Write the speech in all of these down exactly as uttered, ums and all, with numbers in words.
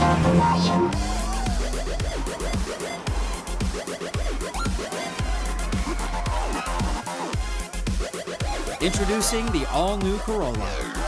Introducing the all-new Corolla.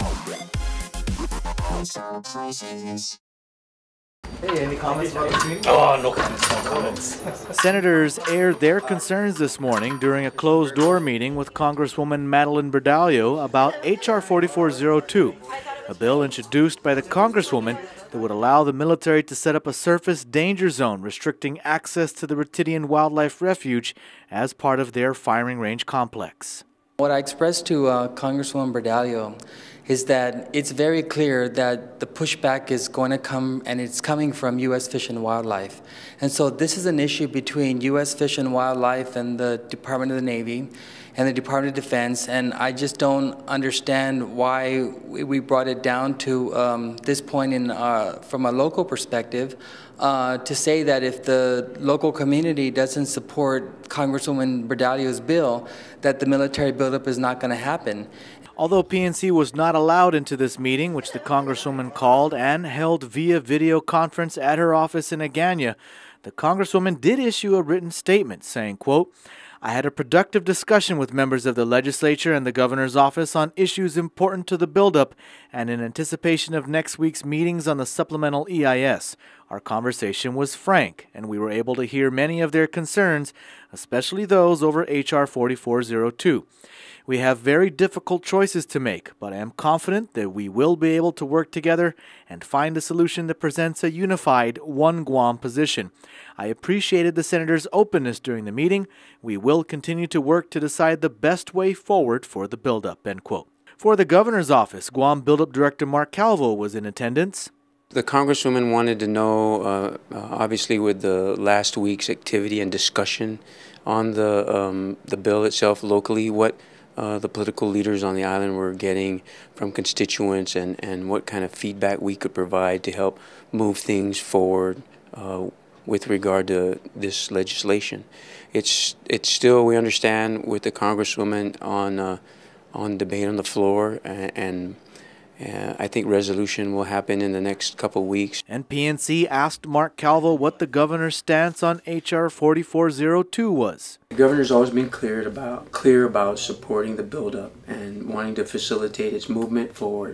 Hey, any comments about this meeting? Oh, no comments, no comments. Senators aired their concerns this morning during a closed-door meeting with Congresswoman Madeleine Bordallo about H R forty-four oh two, a bill introduced by the Congresswoman that would allow the military to set up a surface danger zone restricting access to the Ritidian Wildlife Refuge as part of their firing range complex. What I expressed to uh, Congresswoman Bordallo is that it's very clear that the pushback is going to come, and it's coming from U S Fish and Wildlife. And so this is an issue between U S Fish and Wildlife and the Department of the Navy and the Department of Defense, and I just don't understand why we brought it down to um, this point in, uh, from a local perspective, uh, to say that if the local community doesn't support Congresswoman Bordallo's bill, that the military buildup is not going to happen. Although P N C was not allowed into this meeting, which the Congresswoman called and held via video conference at her office in Agana, the Congresswoman did issue a written statement saying, quote, "I had a productive discussion with members of the legislature and the governor's office on issues important to the buildup and in anticipation of next week's meetings on the supplemental E I S. Our conversation was frank, and we were able to hear many of their concerns, especially those over H R forty-four oh two. We have very difficult choices to make, but I am confident that we will be able to work together and find a solution that presents a unified one Guam position. I appreciated the Senator's openness during the meeting. We will continue to work to decide the best way forward for the buildup," end quote. For the governor's office, Guam Buildup Director Mark Calvo was in attendance. The Congresswoman wanted to know, uh, uh, obviously with the last week's activity and discussion on the, um, the bill itself locally, what Uh, the political leaders on the island were getting from constituents, and, and what kind of feedback we could provide to help move things forward uh, with regard to this legislation. It's it's still, we understand, with the Congresswoman on uh, on debate on the floor, and, and uh, I think resolution will happen in the next couple weeks. And P N C asked Mark Calvo what the governor's stance on H R forty-four oh two was. The governor's always been clear about clear about supporting the buildup and wanting to facilitate its movement forward.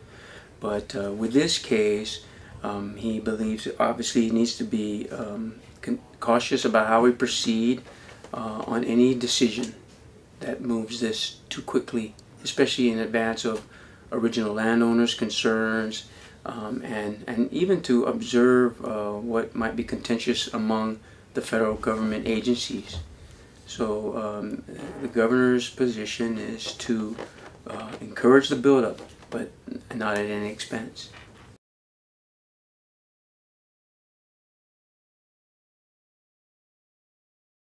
But uh, with this case, um, he believes it obviously needs to be um, cautious about how we proceed uh, on any decision that moves this too quickly, especially in advance of original landowners' concerns, um, and, and even to observe uh, what might be contentious among the federal government agencies. So um, the governor's position is to uh, encourage the buildup, but not at any expense.